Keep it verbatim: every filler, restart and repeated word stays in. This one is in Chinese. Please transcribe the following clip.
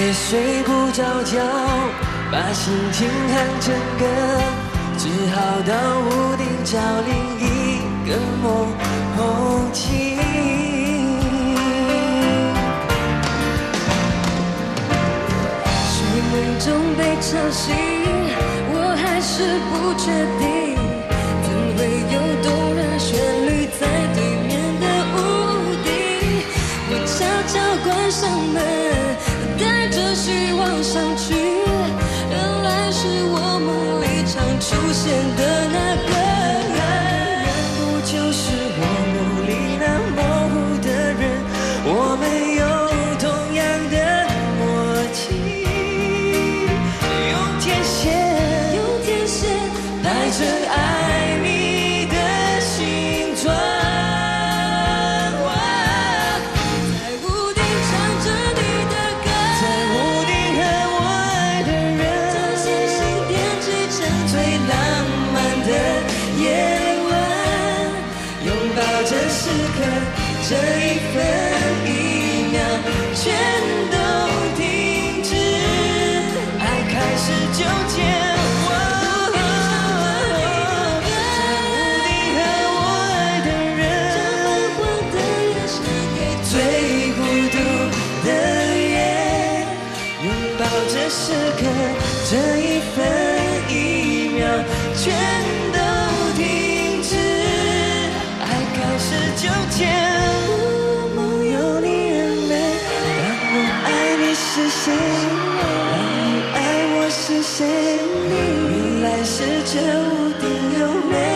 也睡不着觉，把心情喊成歌，只好到屋顶找另一个梦境。睡梦中被吵醒，我还是不确定，怎会有动人旋律在对面的屋顶？我悄悄关上门，带着希望上去，原来是我梦里常出现的那个人，不就是我梦里那模糊的人？我们有同样的默契，用天线，用天线排成爱你的形状。这一分一秒全都停止，爱开始纠结。在屋顶和我爱的人，这昏黄的夜是给最孤独的夜，拥抱着时刻，这一分一秒全都停止，爱开始纠结。是谁？让你爱我是谁？原来是这屋顶有美。